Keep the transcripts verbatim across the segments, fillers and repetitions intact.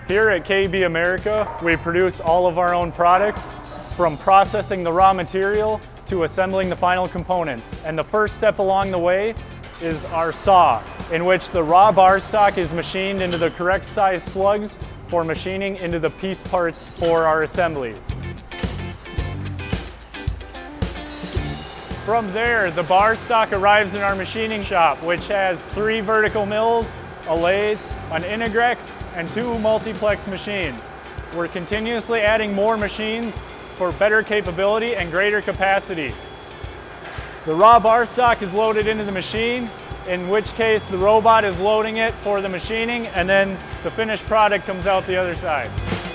Here at K E B America, we produce all of our own products, from processing the raw material to assembling the final components. And the first step along the way is our saw, in which the raw bar stock is machined into the correct size slugs for machining into the piece parts for our assemblies. From there, the bar stock arrives in our machining shop, which has three vertical mills, a lathe, an Integrex, and two multiplex machines. We're continuously adding more machines for better capability and greater capacity. The raw bar stock is loaded into the machine, in which case the robot is loading it for the machining, and then the finished product comes out the other side.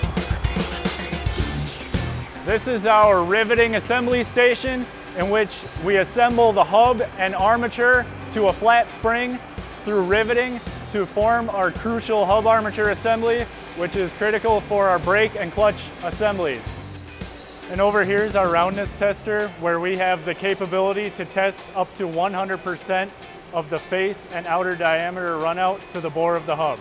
This is our riveting assembly station, in which we assemble the hub and armature to a flat spring through riveting to form our crucial hub armature assembly, which is critical for our brake and clutch assemblies. And over here is our roundness tester, where we have the capability to test up to one hundred percent of the face and outer diameter runout to the bore of the hub.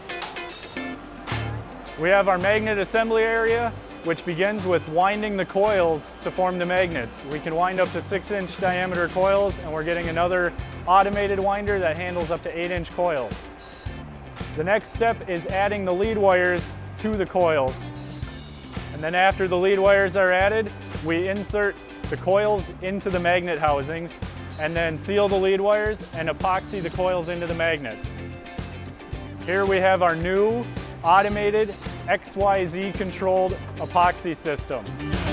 We have our magnet assembly area, which begins with winding the coils to form the magnets. We can wind up to six inch diameter coils, and we're getting another automated winder that handles up to eight inch coils. The next step is adding the lead wires to the coils. And then after the lead wires are added, we insert the coils into the magnet housings and then seal the lead wires and epoxy the coils into the magnets. Here we have our new automated X Y Z controlled epoxy system.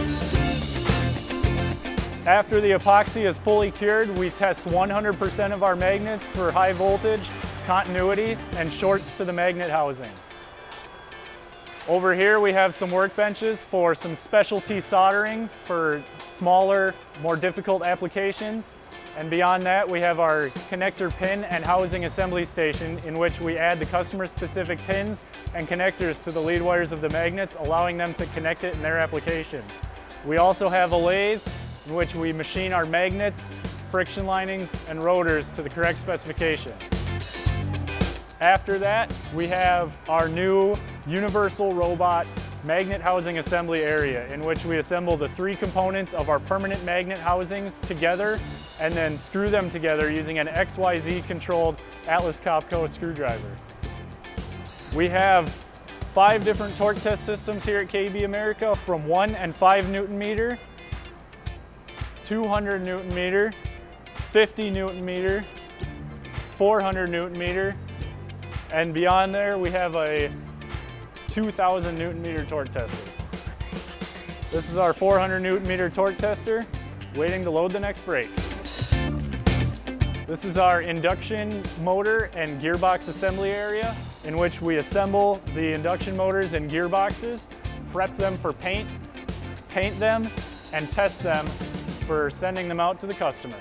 After the epoxy is fully cured, we test one hundred percent of our magnets for high voltage, continuity, and shorts to the magnet housings. Over here we have some workbenches for some specialty soldering for smaller, more difficult applications. And beyond that, we have our connector pin and housing assembly station, in which we add the customer-specific pins and connectors to the lead wires of the magnets, allowing them to connect it in their application. We also have a lathe in which we machine our magnets, friction linings, and rotors to the correct specifications. After that, we have our new universal robot magnet housing assembly area, in which we assemble the three components of our permanent magnet housings together and then screw them together using an X Y Z controlled Atlas Copco screwdriver. We have five different torque test systems here at K E B America, from one and five newton meter, two hundred newton meter, fifty newton meter, four hundred newton meter, and beyond there we have a two thousand newton meter torque tester. This is our four hundred newton meter torque tester, waiting to load the next brake. This is our induction motor and gearbox assembly area, in which we assemble the induction motors and gearboxes, prep them for paint, paint them, and test them for sending them out to the customer.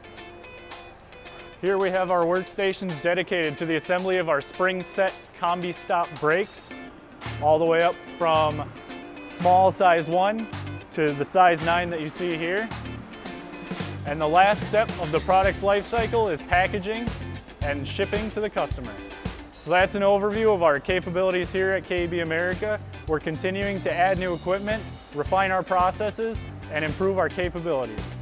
Here we have our workstations dedicated to the assembly of our spring set combi stop brakes, all the way up from small size one to the size nine that you see here. And the last step of the product's life cycle is packaging and shipping to the customer. So that's an overview of our capabilities here at K E B America. We're continuing to add new equipment, refine our processes, and improve our capabilities.